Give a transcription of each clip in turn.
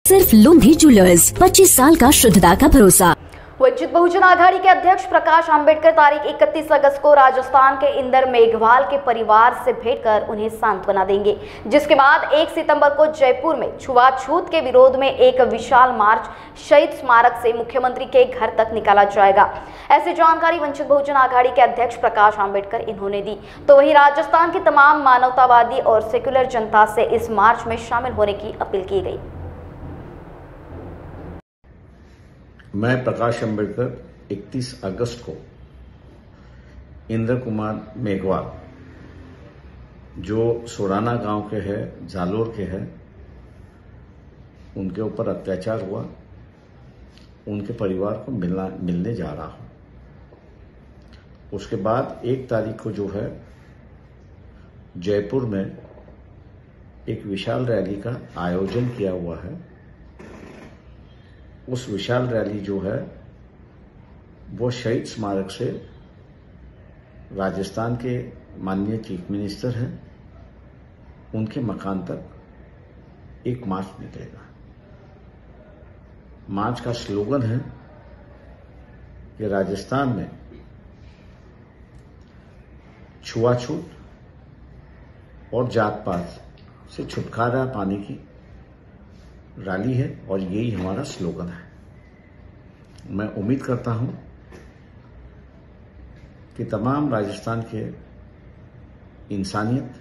सिर्फ लुंधी ज्वेलर्स, 25 साल का शुद्धता का भरोसा। वंचित बहुजन आघाड़ी के अध्यक्ष प्रकाश अंबेडकर तारीख 31 अगस्त को राजस्थान के इंदर मेघवाल के परिवार से भेंट कर उन्हें सांत्वना देंगे, जिसके बाद 1 सितंबर को जयपुर में छुआछूत के विरोध में एक विशाल मार्च शहीद स्मारक से मुख्यमंत्री के घर तक निकाला जाएगा। ऐसी जानकारी वंचित बहुजन आघाड़ी के अध्यक्ष प्रकाश अंबेडकर इन्होंने दी। तो वहीं राजस्थान की तमाम मानवतावादी और सेक्युलर जनता से इस मार्च में शामिल होने की अपील की गई। मैं प्रकाश अंबेडकर 31 अगस्त को इंद्र कुमार मेघवाल जो सोराना गांव के हैं, जालोर के हैं, उनके ऊपर अत्याचार हुआ, उनके परिवार को मिलने जा रहा हूं। उसके बाद 1 तारीख को जो है जयपुर में एक विशाल रैली का आयोजन किया हुआ है। उस विशाल रैली जो है वो शहीद स्मारक से राजस्थान के माननीय चीफ मिनिस्टर हैं, उनके मकान तक एक मार्च निकलेगा। मार्च का स्लोगन है कि राजस्थान में छुआछूत और जात पात से छुटकारा पाने की रैली है और यही हमारा स्लोगन है। मैं उम्मीद करता हूं कि तमाम राजस्थान के इंसानियत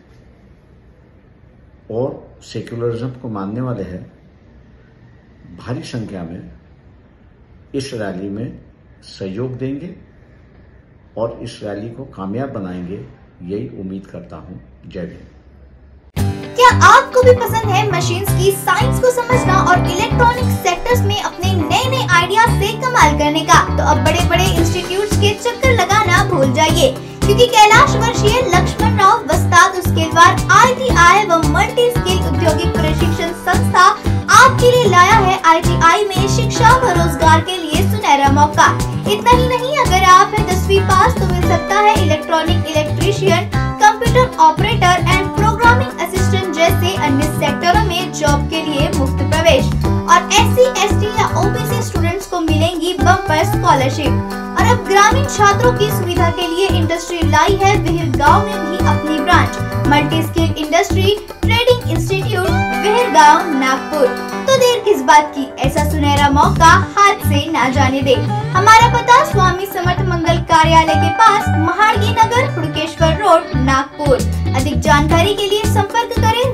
और सेक्युलरिज्म को मानने वाले हैं भारी संख्या में इस रैली में सहयोग देंगे और इस रैली को कामयाब बनाएंगे, यही उम्मीद करता हूं। जय भीम। क्या आपको भी पसंद है मशीन्स की साइंस को समझना और इलेक्ट्रॉनिक सेक्टर्स में अपने नए आइडिया से कमाल करने का? तो अब बड़े इंस्टीट्यूट्स के चक्कर लगाना भूल जाइए, क्योंकि कैलाश वर्षीय लक्ष्मण राव वस्ताद उसके द्वार ITI व मल्टी स्किल औद्योगिक प्रशिक्षण संस्था आपके लिए लाया है ITI में शिक्षा व रोजगार के लिए सुनहरा मौका। इतना ही नहीं, अगर आप हैं 10वीं पास तो मिल सकता है electronic electrician, computer operator and programming assistant जैसे अन्य सेक्टरों में जॉब के लिए मुफ्त प्रवेश। और SC, ST या OBC स्टूडेंट्स को मिलेंगी बम्पर स्कॉलरशिप। और अब ग्रामीण छात्रों की सुविधा के लिए इंडस्ट्री लाई है विहिरगांव में भी अपनी branch, multi skill industry trading institute Vihirgaon, Nagpur. तो देर किस बात की, ऐसा सुनहरा मौका हाथ से ना जाने दे। हमारा पता स्वामी समर्थ मंगल कार्यालय के पास, महाड़गी नगर, हुड़केश्वर रोड, नागपुर। अधिक जानकारी के लिए संपर्क करें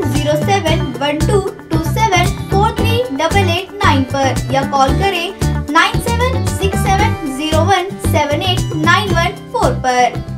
071227438889 पर या कॉल करें 9767017894 पर।